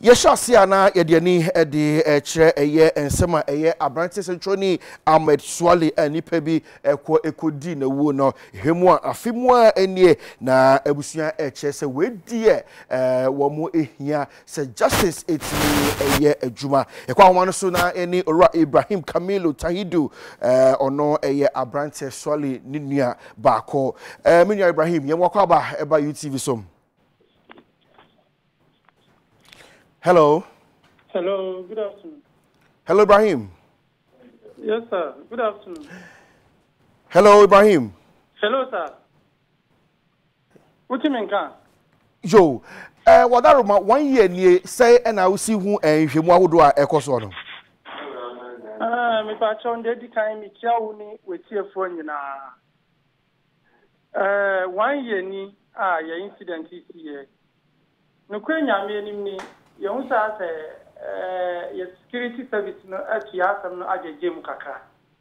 Yeshasi na yediani de chere eye ensema eye abrante sentroni Ahmed Suale anipa bi ekodi na wu no hwemu a afemu a enie na abusua eche se wedie wo mo ehia se justice etini eye adwuma ekwa hono so na eni ora Ibrahim Camilo Tahidu ono eye abrante Suale ninua baako menua Ibrahim yemwakwa ba eba UTV som. Hello. Hello, good afternoon. Hello, Ibrahim. Yes, sir. Good afternoon. Hello, Ibrahim. Hello, sir. What do you mean, can? Yo, what that about 1 year near say and I will see who and him what do I echo so no. Me patch on the time me chauni with your phone, you know. 1 year ni your incident is here. No, Quenya meaning you say your security service no actually asam no aje gym kakra.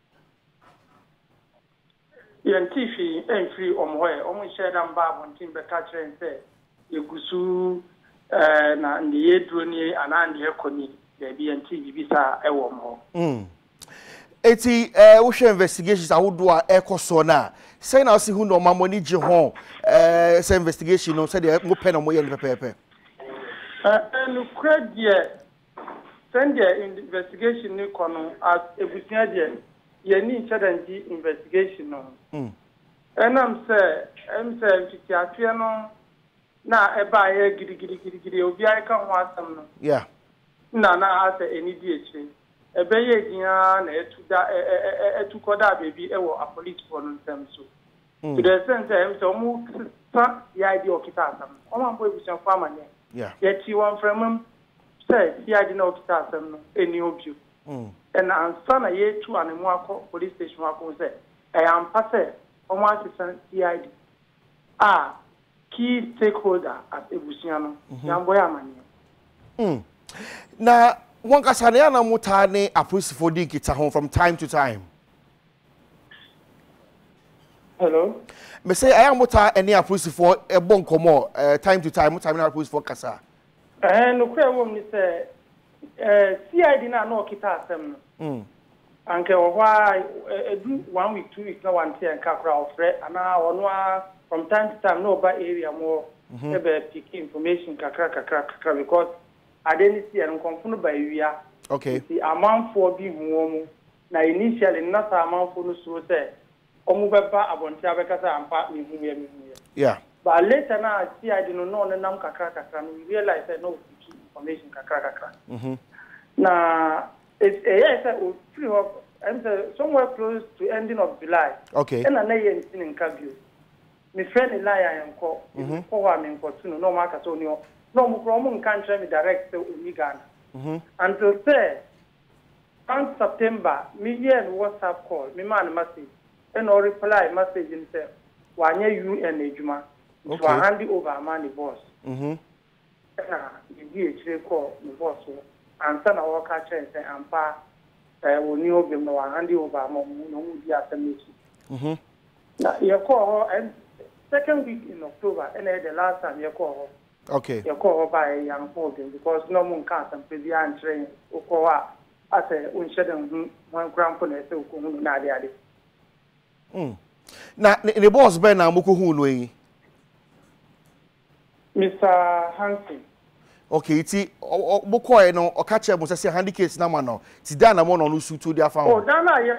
Yan tifi en free omwe omu share am ba bontin be ka kire nse yegusu na ndiye droni ana ndiye koni de bi yan tifi bisa ewo mo. Eti wo hwe investigations ahodo a ekoso na say na see hu no mamoni je ho say investigation no say de mo pe no mo ye no pepepe. And send the investigation ni kono as ebusia de ye ni chadanji investigation no. And I'm say fitiafia no na eba ye gidi obi ai kan ho asam no. Yeah. Na ase eni di echi. Ebe ye dia na etukoda baby ewo a police for no nsem so. To the sense em so mu sa ya idea okita asam. Omo ambo ebusia kwa amanye. Yeah. Yet you want from him, say, he had no kitasm, any of you. And I'm son, ye two and more police station, say, I am passe, on my assistant CID. Key stakeholder at Ebusiano, young boy, man. Now, one Casaniana Mutane approves for Dinkita home from time to time. Hello? Me say I am muta any approach for a bonko more time to time. What I approach for kasa. No clear woman say CID na no kita asem no. Anke why do 1 week 2 weeks na one tea and kakra ofre ana ono from time to time no ba area more ebe pick information kakra because I didn't see and confirm by wia. Okay. The amount for bi hu na initially not amount for no so say omubeba abontia bekasa ampa mihuye. Yeah. But later now see I didn't know nam kakra and we realize that no information kakra. Now it's yes free up and somewhere close to ending of July. Okay. And I in Kabio. My friend Elia and call for me for two no market so no problem can't try me direct to Uganda. Until say on September me hear WhatsApp call me man message. And or reply message himself. One year you and Ejuma. So I hand it over money boss. You call the boss. And son of our catcher and say, Ampa, will you give no hand it over no meeting. Now, you call her and second week in October, and the last time you call her. Okay. You call her by a young holding because no one can't and pay the train or call her. I say, we shouldn't one grandpa and so Nadia. Na the boss Ben na muko hu no yi Mr. Hansen. Okay, ti bokoy no o ka che mo say handicapes na ma no ti da na mo no su to dia fa. Oh, da na ye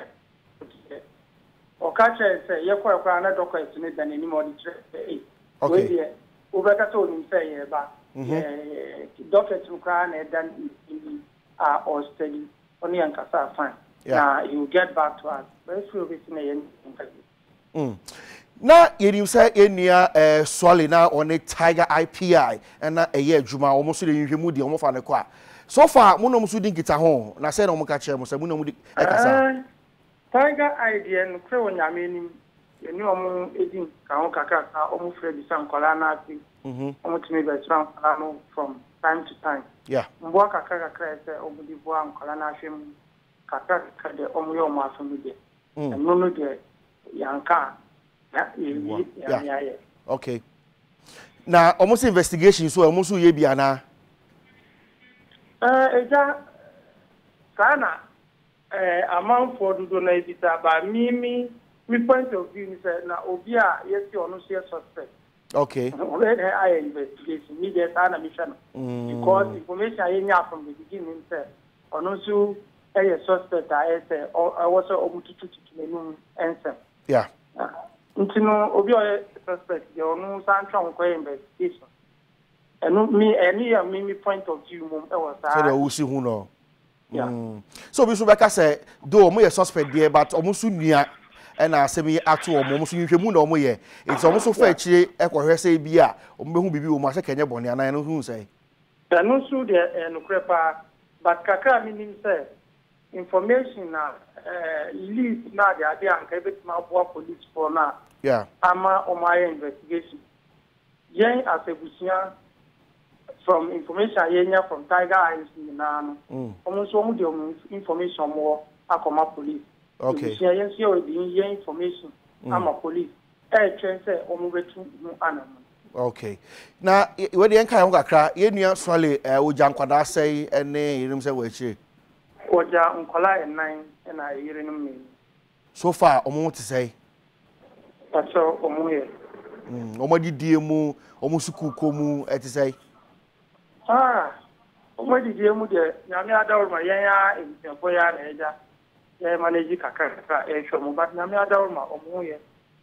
o ka che say ye koy kwa na doctor ti ne da ni mo di tre. Okay. We o be ka to ni say ye ba. Doctor ti kwa na da ni or study only an kasa fine. Yeah, you get back to us. Very few bits in the na you say enia Suale na on a Tiger IPI and na a year juma almost the nhwemu di omo fa ne kwa so far mo no musu din kita ho na say na omo ka kire mo say mo no mu di ekasa Tiger idea no kre wonyame ni eni omo edin ka ho kakra ka omo frɛ bi san kola na ati omo timi be tran no from time to time. Yeah, mbo kakra say omo di bo an kola na hwem kakra de omo yo mo asomi de no de yanka yeah. Okay. Now almost investigation so almost ye bi ana Eja kana amount for do na ebita ba mi point of view is na obi a yesi onu share suspect. Okay. When I investigation, me there na mission because information I nya from the beginning say onu so a suspect I say I was omututu menum answer. Yeah. Ntino obi o suspect you onu santwa nko investigation. And me point of view mum e was so the see who no. Yeah. So we should be say do omo suspect there but omo so nua and asemi ato omo so nhwemu na omo ye it's omo so fa chire ekwohwe say bi a omo behu bibi omo ase kenye bone anan no hu say no so the no crepa but kakra meaning say information na lead na the idea an kai betima bo police for na yeah ama omo investigation yen asebusia from information yenya from Tiger Eyes na no almost one the information more akoma police. Okay. Yen see o the information ama police train say omo betu mu anam. Okay. Na we dey enkan ho kakra ye nua Suale oja nkwada sai ene yirim say we chi. Oja nkola enan na yirim me. So far omo ti say. Pacho omo ye. Omo didie mu omo suku komu eti say. Omo didie mu de nyame adawro ma yen ya enfo ya na eja. Ya manage kakaka ehwo but nyame adawro ma omo ye.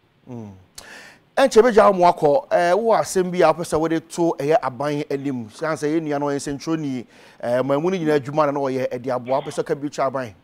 Enche beja mo akọ wo asem bi apesa we de to eye aban anim chance ye nua no yen sentroni mamu ni nyina adwuma na no ye ede abo apesa ka bi twa aban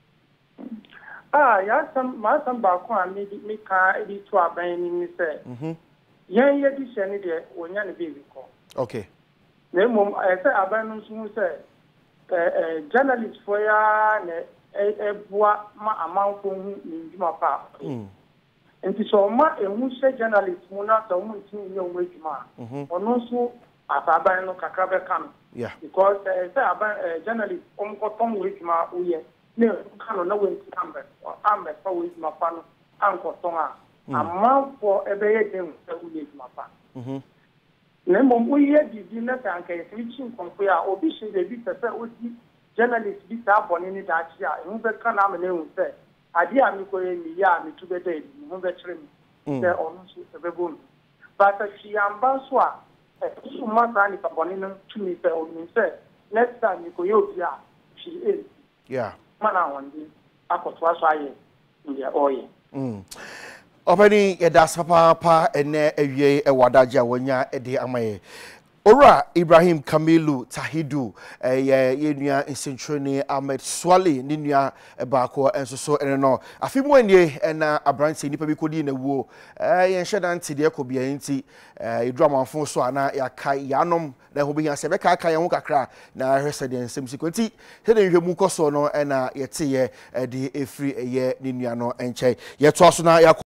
ya sam ba ko ami mi ka edi to aban ni se yen ye di se ni de wonya ne bi ko okay na mom se aban no so journalist for ya ne boa ma amanfo hu ni nduma pa nti so ma ehun se journalist mu na so mu ntini ye omo adwuma ono so asaban no kakra be kan yeah because say aban journalist ko tom we adwuma uye ne kan na we ambe fa we adwuma pa no anko ton a amma for ebe ye dem se uye adwuma pa ne mo uye bibi na kan ka switching konfo ya obi she de bi se odi journalist bi ta boni ni da chi a ehun be kan na me ne hu se adi ami ko ye mi ya mi tube de mi be tre mi se onu so be bom but she amba so a so ma ta ni kaboni no tumi se onu se next time ko ye obi a she is yeah mana wonde akoto aso aye ndi oye obani ye das papa ene awie ewadaje a wonya ede amaye Ora Ibrahim Kamilu Tahidu ye nua nsentroni Ahmed Suale ni nua baako enso so ene no afimu anie na abranche nipa bi kodi na wuo ye nhweda ntide ekobia nti edramanfo so ana yakai yanom na ho behia se be ka ye ho kakra na hwese de nsem sikwenti se de nhwemu koso no na yete ye de efri ye ni nua no enche ye to so na